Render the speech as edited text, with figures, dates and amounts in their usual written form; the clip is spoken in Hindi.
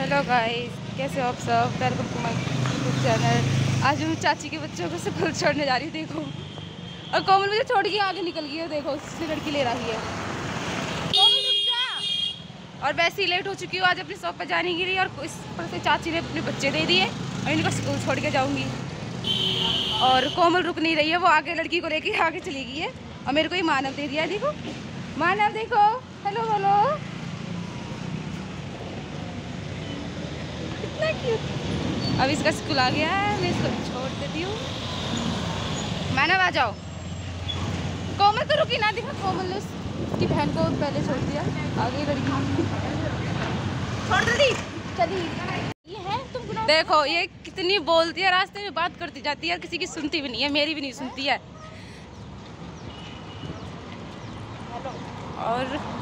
हेलो गाइस, कैसे हो आप सब। Welcome to my YouTube channel. आज मैं चाची के बच्चों को स्कूल छोड़ने जा रही हूँ। देखो, और कोमल मुझे छोड़ के आगे निकल गई है। देखो, उससे लड़की ले रही है। कोमल रुक जा। और वैसे ही लेट हो चुकी हूँ आज अपनी शॉप पर जाने के लिए। और इस पर से चाची ने अपने बच्चे दे दिए और इनको स्कूल छोड़ के जाऊँगी। और कोमल रुक नहीं रही है, वो आगे लड़की को लेके आगे चली गई है। और मेरे को ही मानव दे दिया है। देखो मानव, देखो, हेलो बोलो। अब इसका स्कूल आ गया है, मैं इसको छोड़ देती हूँ। मानव आ जाओ। कोमल तो रुकी ना, देखो कोमल ने उसकी बहन को पहले छोड़ दिया। आगे लड़की छोड़ दी, चली। ये है तुम, देखो ये कितनी बोलती है, रास्ते में बात करती जाती है और किसी की सुनती भी नहीं है, मेरी भी नहीं सुनती है। और